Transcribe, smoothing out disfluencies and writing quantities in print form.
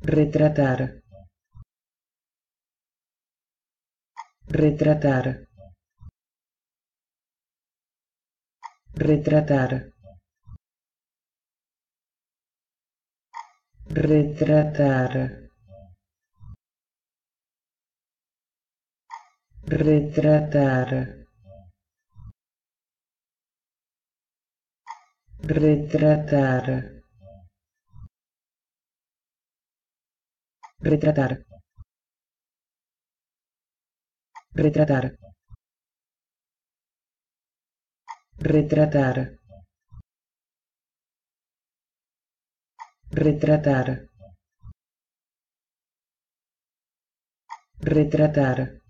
retratar, retratar, retratar, retratar, retratar, retratar, retratar, retratar, retratar, retratar, retratar,